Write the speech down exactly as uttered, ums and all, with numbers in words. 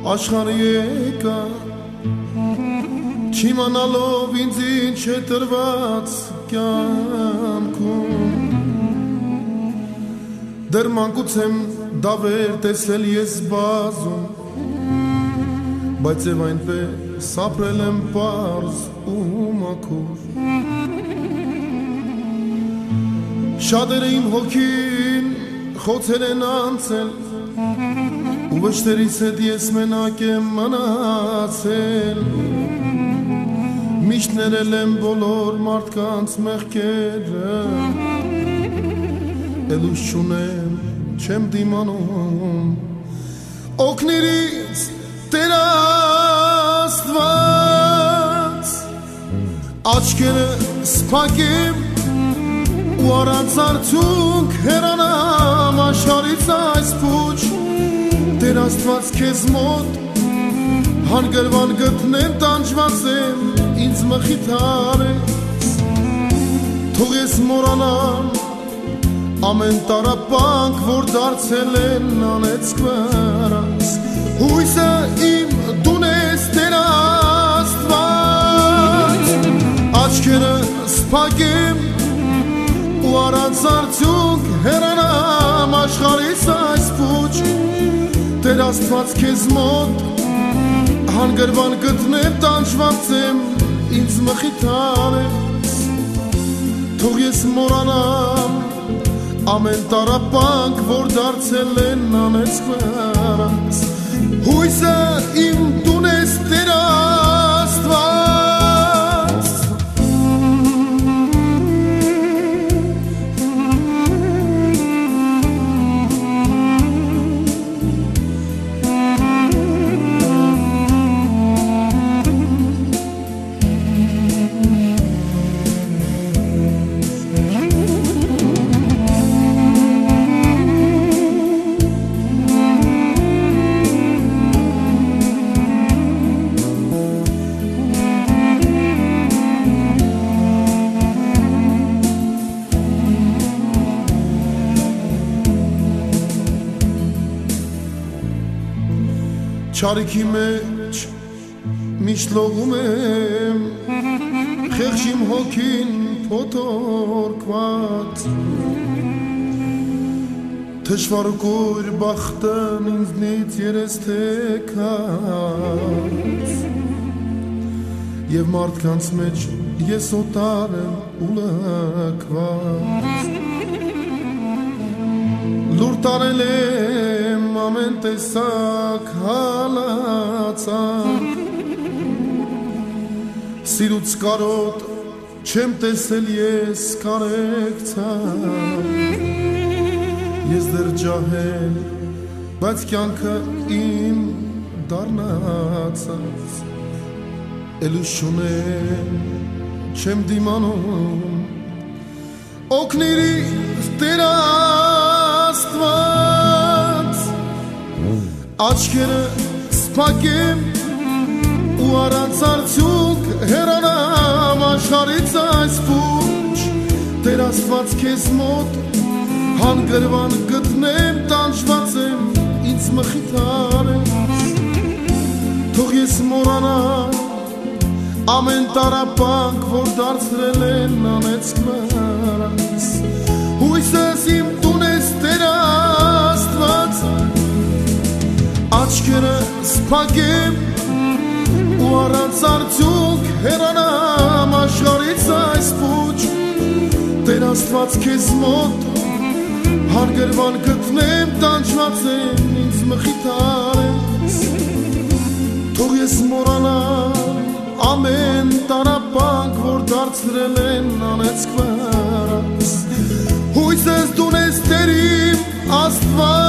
աշխարհ եկա Չիմանալով ինձ ինչ է տրված կյանքում Դեռ մանկուց եմ դավեր տեսել ես բազում Բայց և այնպես ապրել եմ պարզ ու մաքուր Շատերը իմ հոգին խոցել են անցել Ու վշտերից հետ ես մենակ եմ մնացել Միշտ ներել եմ բոլոր մարդկանց մեղքերը Էլ ուժ չունեմ, չեմ դիմանում Օգնիր ինձ Տեր Աստված Աչքերը սփակեմ ու առանց արդյունք հեռանամ աշխարհից այս փուչ Տեր Աստված քեզ մոտ հանգրվան գտնեմ տանջված եմ ինձ մխիթարես Թող ես մոռանամ ամեն տառապանք որ դարձել են անեծք վրաս Հույսը իմ դուն ես Տեր Աստված Աչքերը սփակեմ ու առանց արդյունք հեռանամ աշխարհից այս փուչ Տեր Աստված քեզ մոտ հանգրվան գտնեմ տանջված եմ ինձ մխիթարես Թող ես մոռանամ ամեն տառապանք որ դարձել են անեծք վրաս Հույսը իմ դուն ես Տեր Աստված Չարիքի մեջ միշտ լողում եմ Խեղճ իմ հոգին փոթորկված Թշվար ու կույր բախտն ինձնից երես թեքած Եվ մարդկանց մեջ ես օտար եմ ու լքված Լուր տարել եմ ամեն տեսակ հալածանք Սիրուց կարոտ չեմ տեսել ես կարեկցանք Ես դեռ ջահել, բայց կյանքը իմ դառնացած Էլ ուժ չունեմ, չեմ դիմանում Օգնիր ինձ Տեր Աստված Աչքերը սփակեմ ու առանց արդյունք հեռանամ աշխարհից այս փուչ Տեր Աստված քեզ մոտ հանգրվան գտնեմ տանջված եմ ինձ մխիթարես Թող ես մոռանամ ամեն տառապանք որ դարձրել են անեծք վրաս Հույսս իմ տուն ես Տեր Աստված Աչքերը սփակեմ ու առանց արդյունք հեռանամ աշխարհից այս փուչ Տեր Աստված քեզ մոտ հարգրվան գտնեմ տանջված եմ ինձ մխիթարես Թող ես մոռանամ ամեն տառապանք որ դարձրել են անեծք վրաս Հույսս դուն ես Տեր իմ Աստված